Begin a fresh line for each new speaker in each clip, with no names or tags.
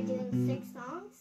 doing 6 songs.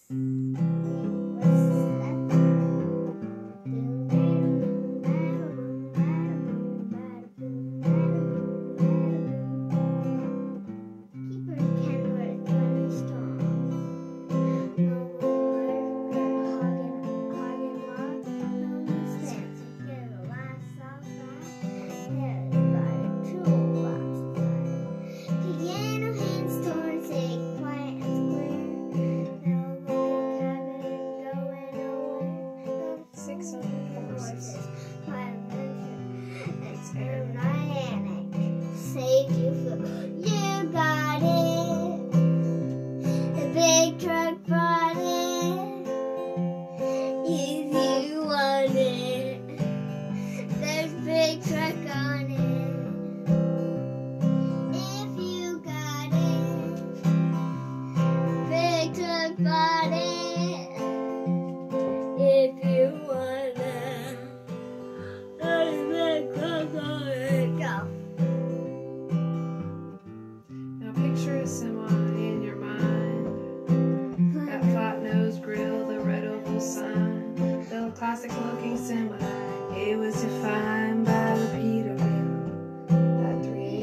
You got it. The big truck brought it. If you want it, there's a big truck on it. If you got it, big truck brought it. If you want it, there's a big truck on it. Go.
Picture a semi in your mind. That flat nose grill, the red oval sign, the classic looking semi. It was defined by the Peterbilt, that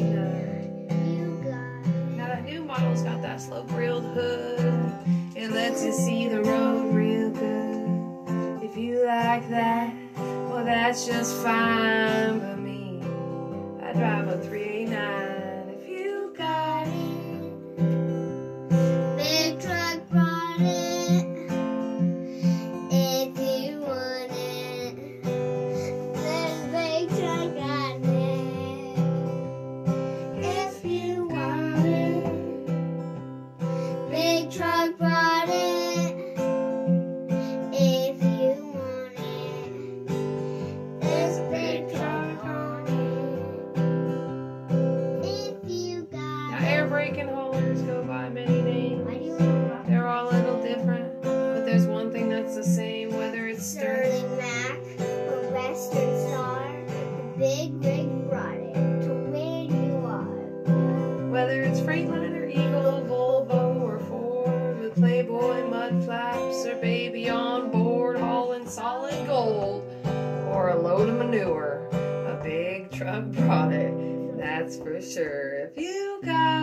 389. Now that new model's got that slope grilled hood. It lets you see the road real good. If you like that, well that's just fine by me. I drive a 389. Braking haulers go by many names. They're all a little different, but there's one thing that's the same, whether it's
Sterling Mac or Western Star, the big rig brought it to where you are.
Whether it's Freightliner or Eagle, Volvo or Ford, with Playboy, mud flaps, or baby on board, hauling solid gold, or a load of manure, a big truck brought it, that's for sure. If you got